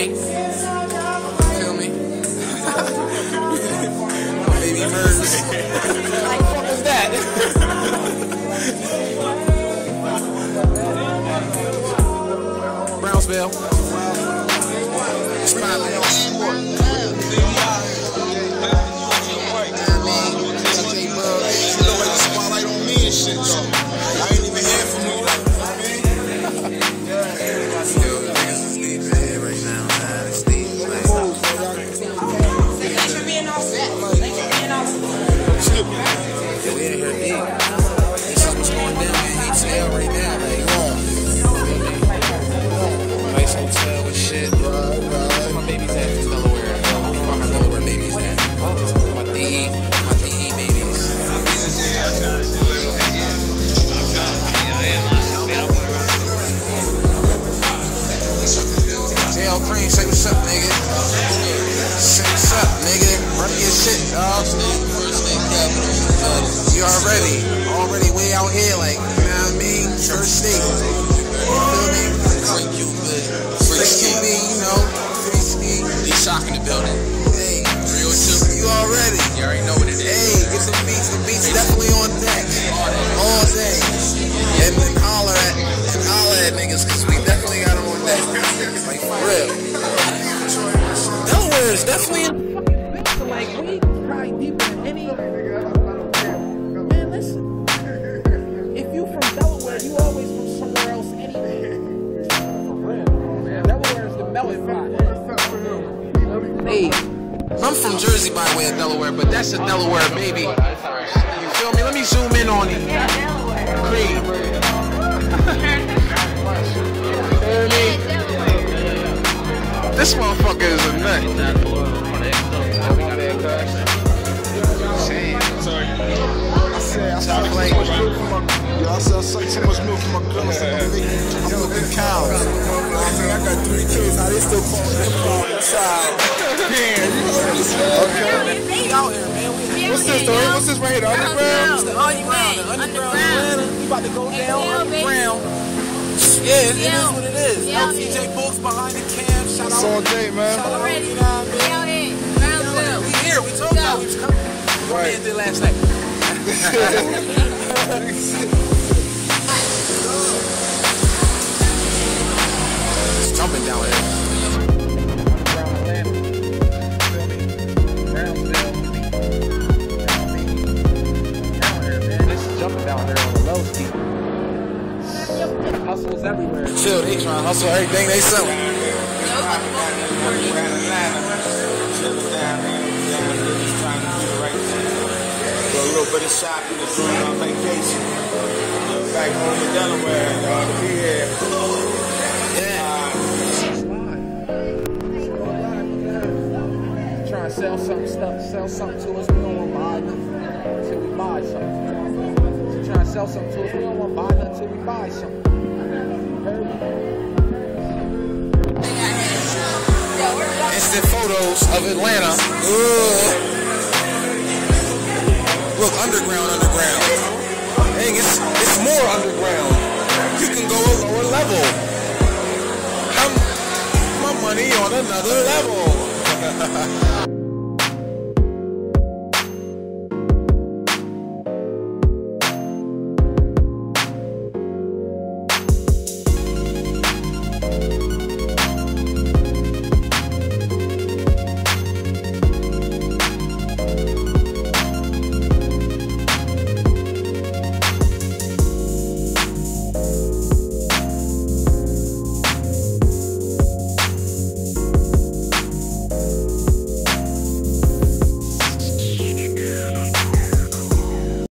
gang. Feel me? Baby murders. What the fuck is that? Brownsville. Spotlight on sport. Spotlight on me and shit, though. I ain't even hear from you. Yo, niggas is sleep, man, right now. Nah, it's sleep. Thanks for being all set. Thanks for being all set. Yeah, we in here deep. This is what's going down in ATL right now. Like, nice hotel and shit. Where my babies at in Delaware? Where my Delaware babies at? My DE babies. JL Cream, say what's up, nigga. Say what's up, nigga. Run your shit, dog. You already way out here, like, you know what I mean? First state. You feel me? Free QB, you know. Free ski. D-Shock in the building. Hey, 302. You already know what it is. Hey, get some beats. The beats definitely on deck. All day. And then holler at niggas, cause we definitely got them on deck. Like, for real. Delaware is definitely in fucking big, so like, we probably deeper than any. Man, listen. If you from Delaware, you always from somewhere else anyway. For real. Delaware is the melon pot. Hey, I'm from Jersey by way of Delaware, but that's a Delaware baby. You feel me? Let me zoom in on it. Cream. This motherfucker is a nut. I suck so much milk for my girl. I'm milking cows. I got 3 kids. How they still call me child? Okay. We out here, man. What's this, though? What's this right here? The underground? The underground. We about to go down underground. Yeah, it is what it is. TJ Books behind the cam. Shout out. It's all day, man. Shout out. You know what I mean? We here. We told y'all we was coming. What man did last night? It's jumping down here. Down there on the low ski. Hustles everywhere. Chill, they trying to hustle everything they selling. We're in Atlanta. Chilling down here, just trying to do the right thing. Do a little bit of shopping, just going on vacation. Back home in Delaware, to be here. Trying to sell something to us. We don't want to buy nothing until we buy something. Trying to sell something to us. We don't want to buy nothing until we buy something. Instant photos of Atlanta. Look, underground. Dang, it's more underground. You can go a lower level. My money on another level.